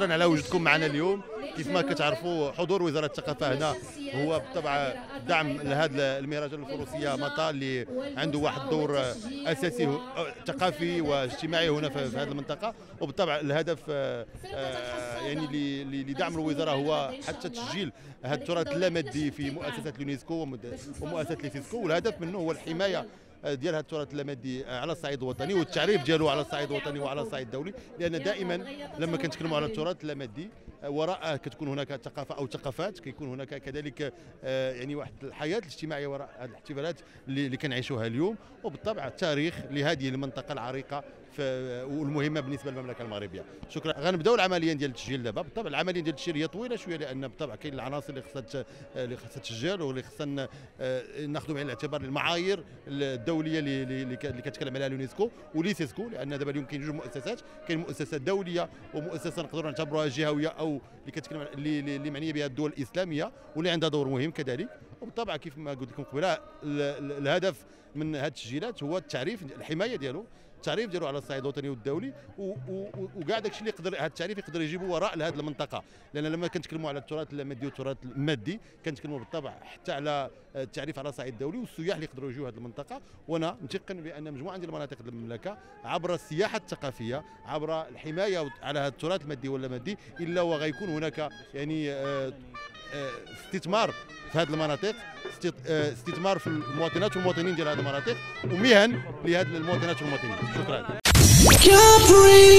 شكرا على وجودكم معنا اليوم. كيف ما كتعرفوا حضور وزاره الثقافه هنا هو بالطبع دعم لهذا المهرجان الفروسيه مطا اللي عنده واحد الدور اساسي ثقافي واجتماعي هنا في هذه المنطقه. وبالطبع الهدف يعني لدعم الوزاره هو حتى تسجيل هذا التراث اللامادي في مؤسسات اليونسكو ومؤسسات اليونسكو، والهدف منه هو الحمايه ديال هذا التراث اللامادي على الصعيد الوطني والتعريف ديالو على الصعيد الوطني وعلى الصعيد الدولي، لان دائما لما كنتكلموا على التراث اللامادي وراءه كتكون هناك ثقافه او ثقافات، كيكون هناك كذلك يعني واحد الحياه الاجتماعيه وراء هذه الاحتفالات اللي كنعيشوها اليوم، وبالطبع التاريخ لهذه المنطقه العريقه والمهمه بالنسبه للمملكه المغربيه. شكرا. غنبداو العمليه ديال التسجيل دابا. بالطبع العمليه ديال التسجيل هي طويله شويه لان بالطبع كاين العناصر اللي خصها تسجل واللي خصنا ناخذوا بعين الاعتبار المعايير الدوليه اللي كتكلم عليها اليونسكو وليسيسكو، لان دابا اليوم كاين جوج مؤسسات، كاين مؤسسه دوليه ومؤسسه نقدروا نعتبروها جهويه او اللي كتكلم اللي معنيه بها الدول الاسلاميه واللي عندها دور مهم كذلك. وبالطبع كيف ما قلت لكم قبيله الهدف من هذه التسجيلات هو التعريف الحمايه ديالو، التعريف ديالو على الصعيد الوطني والدولي، وكاع داكشي اللي يقدر هذا التعريف يقدر يجيبه وراء لهذه المنطقه، لان لما كنتكلموا على التراث اللامادي والتراث المادي كنتكلموا بالطبع حتى على التعريف على الصعيد الدولي والسياح اللي يقدروا يجوا هذه المنطقه. وانا متيقن بان مجموعه من المناطق المملكه عبر السياحه الثقافيه عبر الحمايه على هذا التراث المادي واللامادي الا وغيكون هناك يعني استثمار في هذه المناطق، استثمار في المواطنات والمواطنين ديال هذه المناطق ومهن لهذه المواطنات والمواطنين. شكرا.